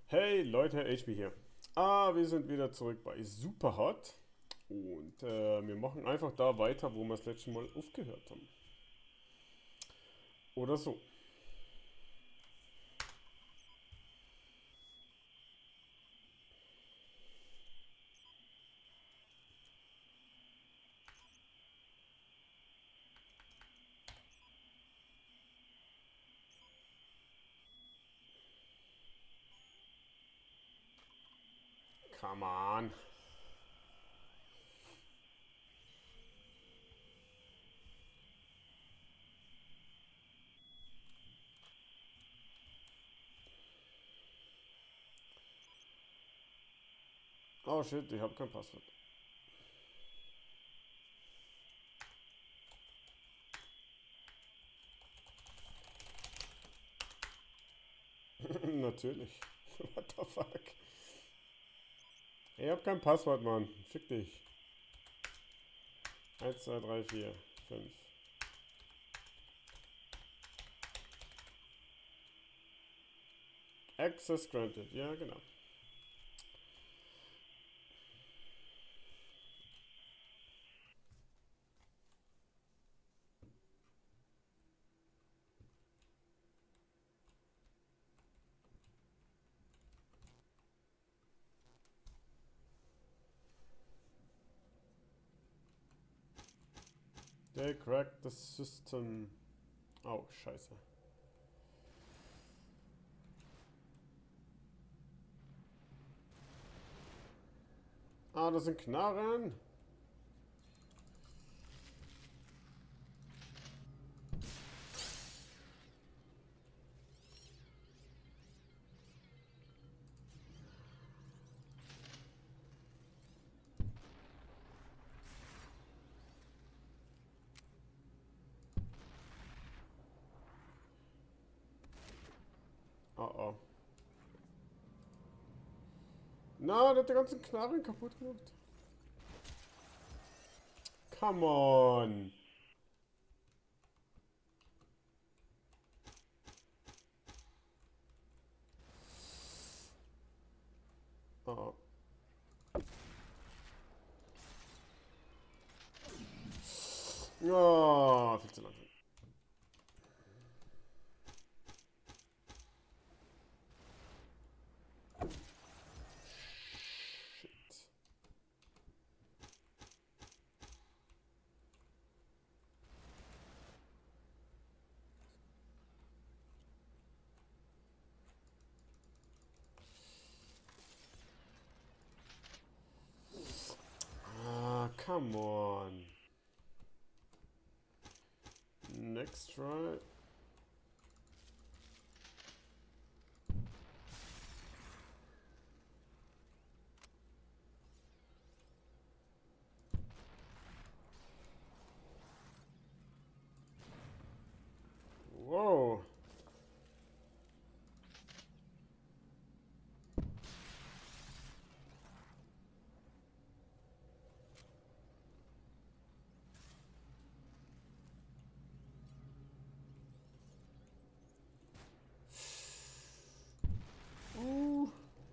Hey Leute, HB hier. Wir sind wieder zurück bei Superhot und wir machen einfach da weiter, wo wir das letzte Mal aufgehört haben. Oder so. Come on. Oh shit, ich habe kein Passwort. Natürlich. What the fuck? Ich habe kein Passwort, Mann. Fick dich. 1, 2, 3, 4, 5. Access granted. Ja, genau. They cracked the system. Oh, scheiße. Ah, das sind Knarren. Oh oh. Na, der hat die ganzen Knarren kaputt gemacht. Come on. Oh. Oh, viel zu langsam. Shit. Ah, come on. Next try. Whoa. Uh.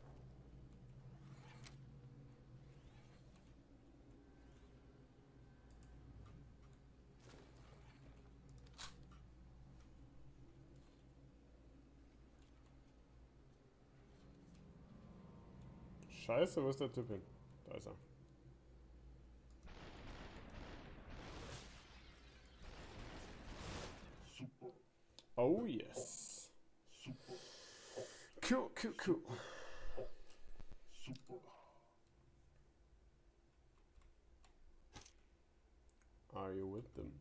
Scheiße, wo ist der Typ hin? Da ist er. Oh yes. Cool, cool, cool. Are you with them?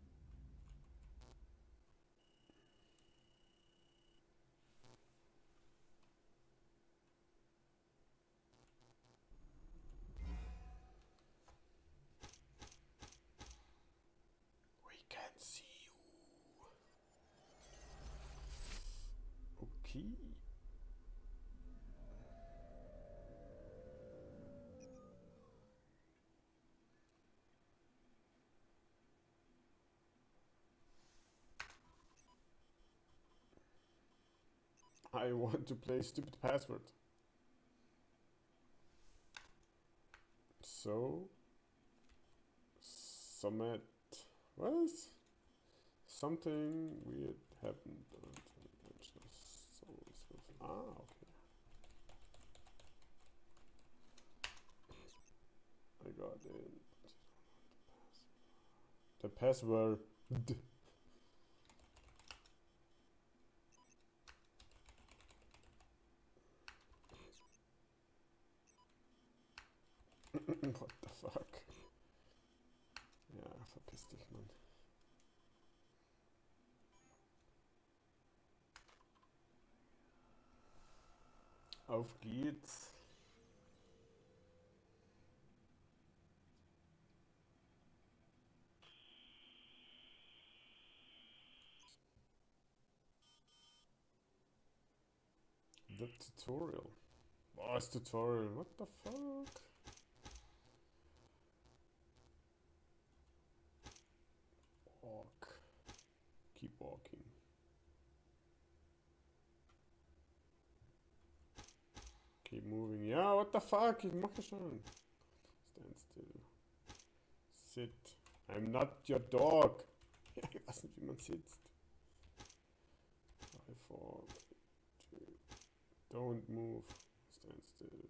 We can see you. Okay. I want to play stupid password. So. Summit. Was? Something weird happened. So, okay. I got it. The password. What the fuck? Ja, verpiss dich, Mann. Auf geht's. The tutorial. Was tutorial? What the fuck? Walk. Keep walking. Keep moving. Ja, what the fuck? Ich mache schon. Stand still. Sit. I'm not your dog. Ja, ich weiß nicht, wie man sitzt. 5, 4, 2. Don't move. Stand still.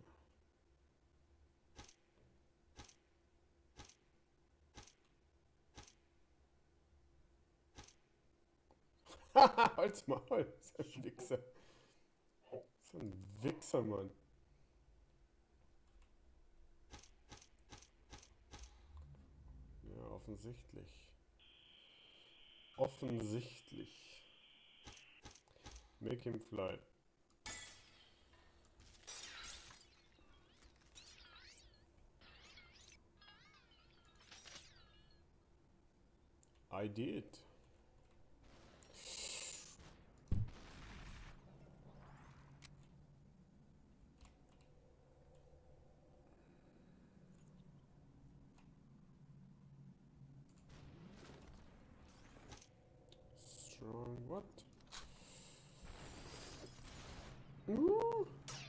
Haha, halt's Maul. So ein Wichser. So ein Wichser, Mann. Ja, offensichtlich. Offensichtlich. Make him fly. I did. Strong what? Ooh.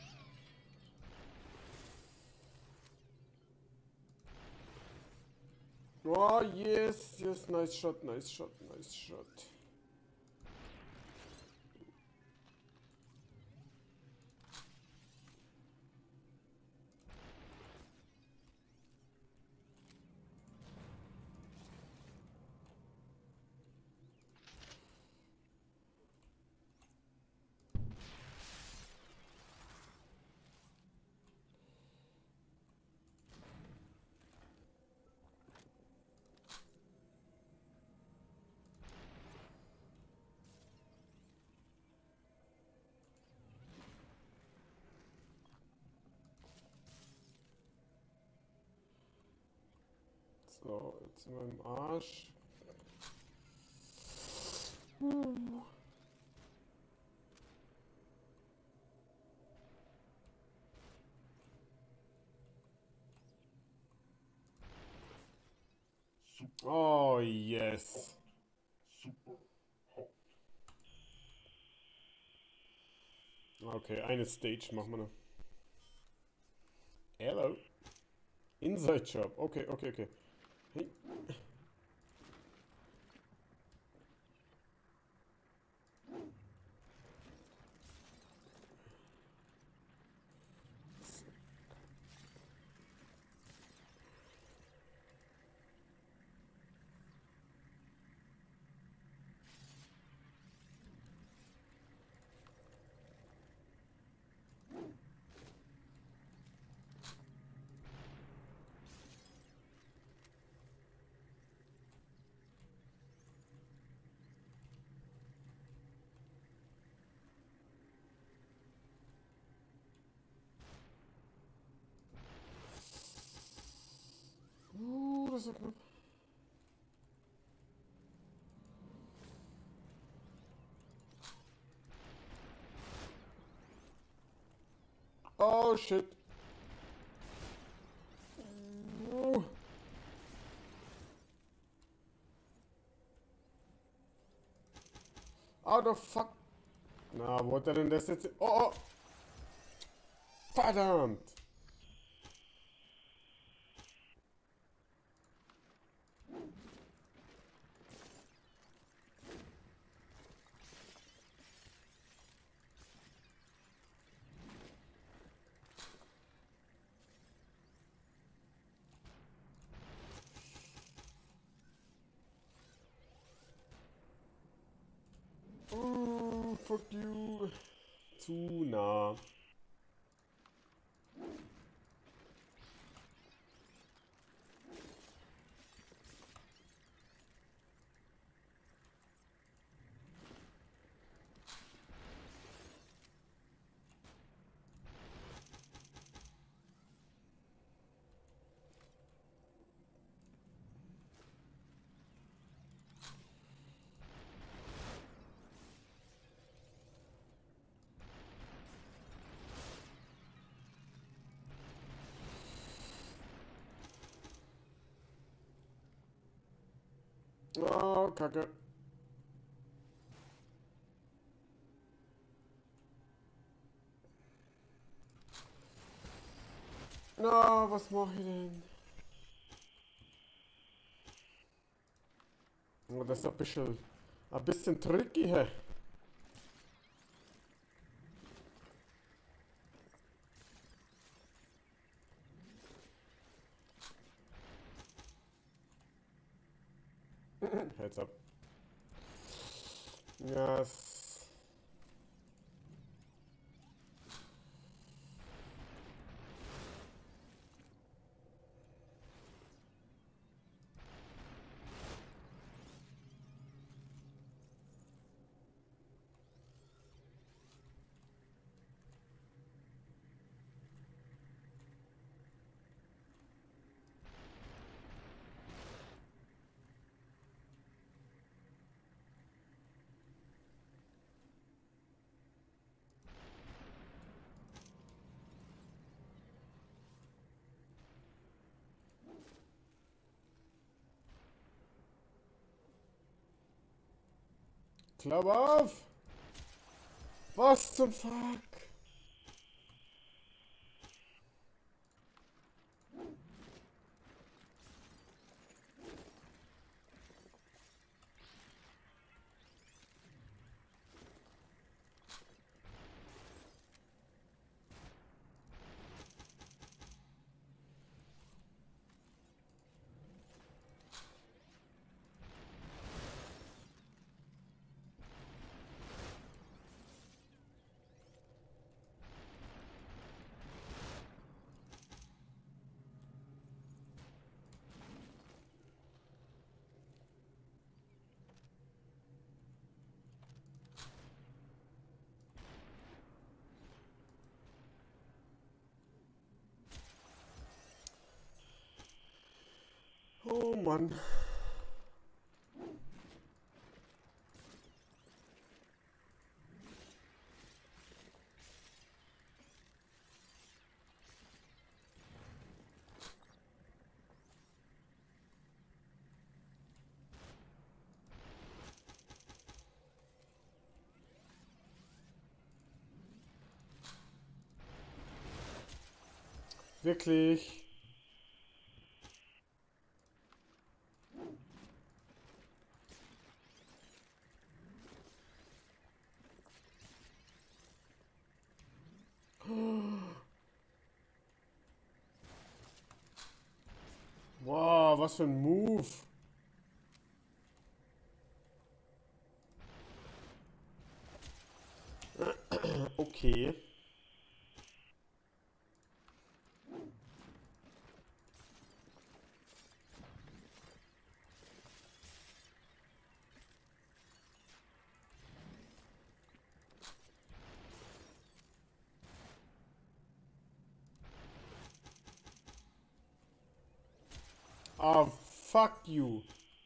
Oh yes, yes, nice shot, nice shot, nice shot. So, jetzt sind wir im Arsch. Oh yes. Okay, eine Stage machen wir noch. Hello. Inside Job. Okay, okay, okay. Hey. Das ist knapp. Oh shit. Out of fuck. Na, wo hat er denn das jetzt? Oh, oh. Verdammt. Oh, fuck you. Zu nah. Oh, Kacke. Na, was mache ich denn? Oh, das ist ein bisschen tricky, hä? Heads up. Yes. Klappe auf! Was zum Fuck? Oh Mann. Wirklich. Wow, was für ein Move. Okay. Ah, fuck you.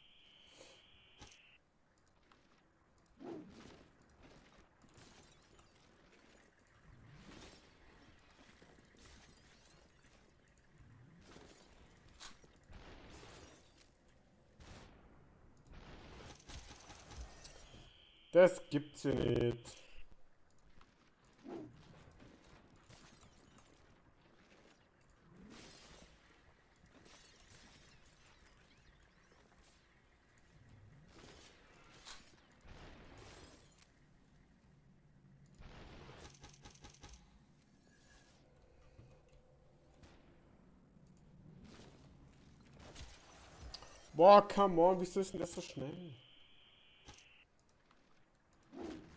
Das gibt's ja nicht. Boah, come on, wieso ist denn das so schnell?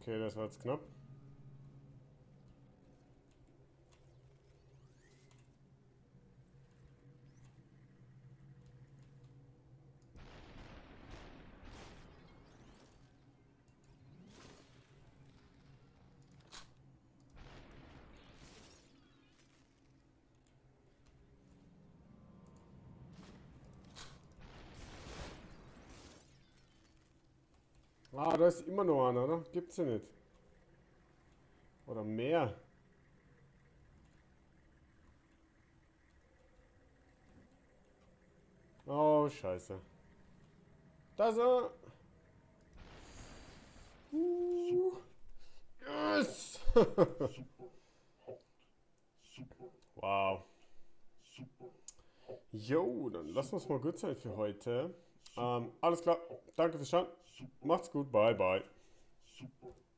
Okay, das war jetzt knapp. Ah, da ist immer noch einer, oder? Gibt's ja nicht. Oder mehr. Oh, scheiße. Da ist er. Yes! Wow. Jo, dann lassen wir es mal gut sein für heute. Alles klar. Danke fürs Schauen. Macht's gut. Bye, bye.